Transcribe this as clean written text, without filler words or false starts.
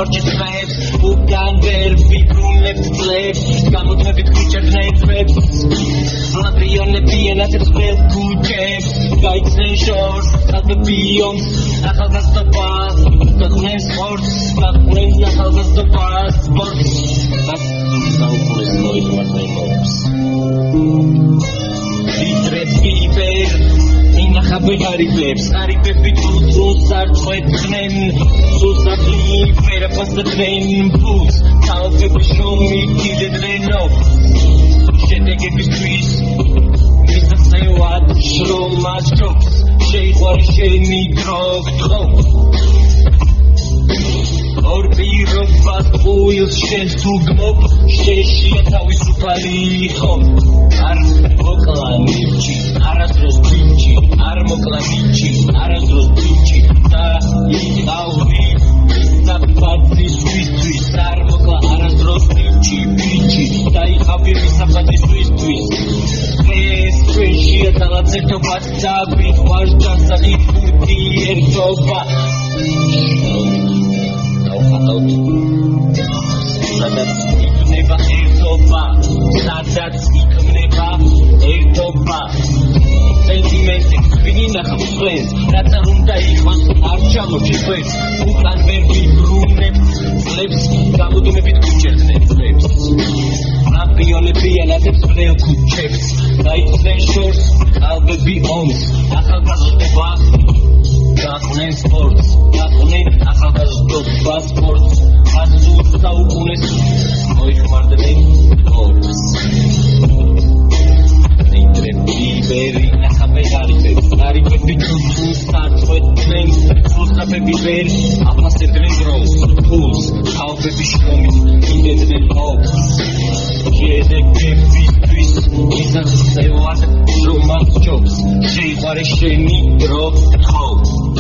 ჩამორჩის ხმებს უკან ვერ ვიბრუნებთ წლებს გამოდმებით გვიჭერდნენ თვებს ვლაბრიონები ენათებს ყველ ქუჩებს გაიცნენ შორს ხალხები ომს ახალგაზრდობას გაყვნენ სპორტს გაყვნენ ახალგაზრდობას სპორტს საუკუნის მოიხმარდნენ მობს ვიტრები ვერ ინახავენ ღარიბებს ღარიბები თულს არ წვეთდნენ სუსაფლი ვერაფასდდნენ ფულს თალხები შრომითიდნენ შედეგებისთვის მისასევად შრომას ჯობს შეიყვარე შენი დრო გთხოვ ორ პირობას ყუილს შენს თუ გმობ შეშია თავისუფალი ხომ არ მოკლა ნიჭი არასდროს ბიჭი არ მოკლა ნიჭი არასდროს ბიჭი და იყავი საფათისთვის არ მოკლა არასდროს ნიჭი ბიჭი და იყავი საფათისთვის ეს ჩვენშია ძალაძერთობა და ვიყვარს ჯანსაღი ფურთი ერთობა სადაც იქნება ერთობა სადაც იქნება ერთობა სენტიმენტებს ვინი ნახავს ხლენს რაც არ უნდა იყოს არ ჩამორჩის ხლენს უკან ვერ ვიბრუნებთ წლებს გამოდმებით გვიჭერდნენ წლებს ვლაბრიონები ენათებს ყველ ქუჩებს გაიცნენ შორს ხალხები ომს ახალგაზრდობას გაყვნენ სპორტს გაყვნენ ახალგაზრდობას სპორტს ასულ საუკუნეს მოიხმარდნენ მობს ვიტრები ვერ ინახავენ ღარიბებს ღარიბები თულს არ წვეთდნენ სუსტაფები ვერ აფასებდნენ დროს ფულს ხალხები შრომით იდებდნენ მობს შედეგებისთვის მისასევად შრომას ჯობს შეიყვარე შენი დრო გთხოვ